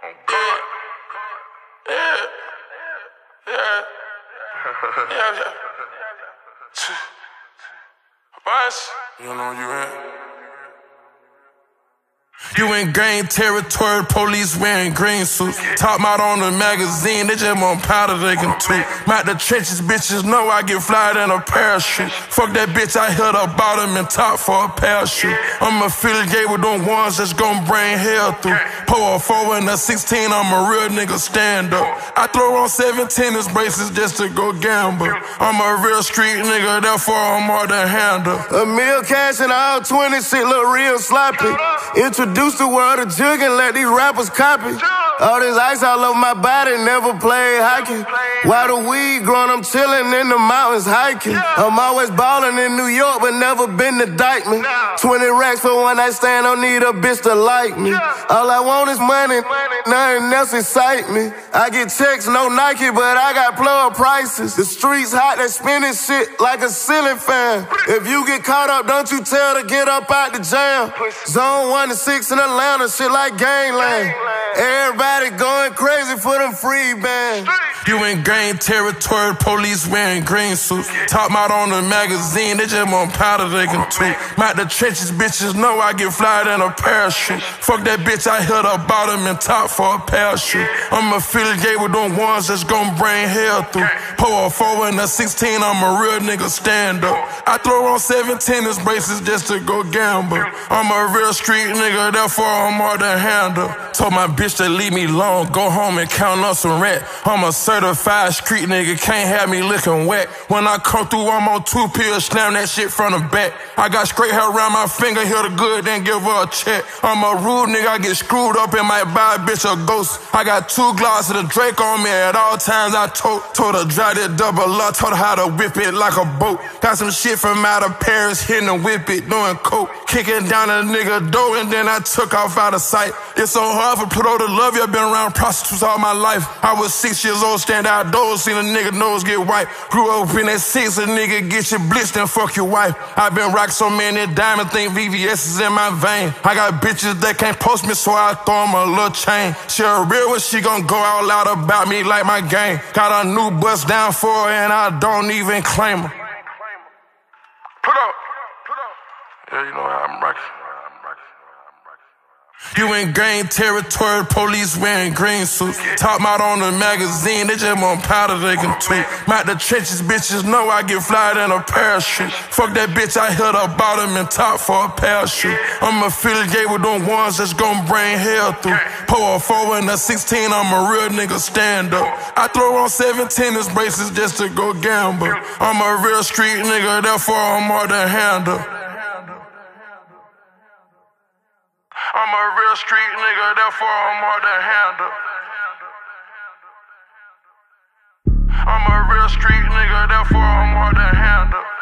God. Yeah. Boss, you know you in. You in gang territory, police wearing green suits. Talk about on the magazine, they just want powder they can toot. Out the trenches, bitches know I get flyed in a parachute. Fuck that bitch, I hit her bottom and top for a parachute. I'm affiliated with them ones that's gon' bring hell through. Pour a 4 and a 16, I'm a real nigga stand up. I throw on 7 tennis braces just to go gamble. I'm a real street nigga, therefore I'm hard to handle. A meal cash and all 20 shit look real sloppy. Introduce the world to jug and let these rappers copy. All this ice all over my body, never played hockey. While the weed growing, I'm chilling in the mountains hiking. I'm always ballin' in New York, but never been to Dykeman. 20 racks for one night stand, don't need a bitch to like me. All I want is money, nothing else excite me. I get checks, no Nike, but I got plug prices. The streets hot, they spinning shit like a ceiling fan. If you get caught up, don't you tell to get up out the jam. Zone 1 to 6 in Atlanta, shit like gangland. Everybody going crazy for them free bands. You in gang territory, police wearing green suits. Talk about on the magazine, they just want powder they can toot. Out the trenches, bitches know I get flyed in a parachute. Fuck that bitch, I hit her bottom and top for a parachute. I'm affiliated with them ones that's gon' bring hell through. Pour a 4 and a 16, I'm a real nigga stand up. I throw on 7 tennis braces just to go gamble. I'm a real street nigga, therefore I'm hard to handle. Told my bitch to leave me alone, go home and count up some rent. I'm a certified street nigga, can't have me looking wet. When I come through, I'm on 2 pills, slam that shit from the back. I got straight hair around my finger, hear the good, then give her a check. I'm a rude nigga, I get screwed up and might buy a bitch a ghost. I got 2 glasses of the Drake on me at all times. I told her dry that double up, told her how to whip it like a boat. Got some shit from out of Paris, hitting the whip it, doing coke. Kicking down a nigga door and then I took off out of sight. It's so hard for Pluto to love you, I've been around prostitutes all my life. I was 6 years old, stand outdoors, seen a nigga nose get white. Grew up in that 6, a nigga get you blitzed and fuck your wife. I been rocking so many diamonds, think VVS is in my vein. I got bitches that can't post me, so I throw them a little chain. She a real one, she gon' go all out about me like my gang. Got a new bust down for her and I don't even claim her. Put up. Yeah, you know I'm rocking. You in gang territory, police wearing green suits. Talk about on the magazine, they just want powder they can toot. Out the trenches, bitches know I get flyed in a parachute. Fuck that bitch, I hit her bottom and top for a parachute. I'm affiliated with them ones that's gon' bring hell through. Pour a 4 and a 16, I'm a real nigga stand up. I throw on 7 tennis braces just to go gamble. I'm a real street nigga, therefore I'm hard to handle. I'm a real street nigga, therefore I'm hard to handle. I'm a real street nigga, therefore I'm hard to handle.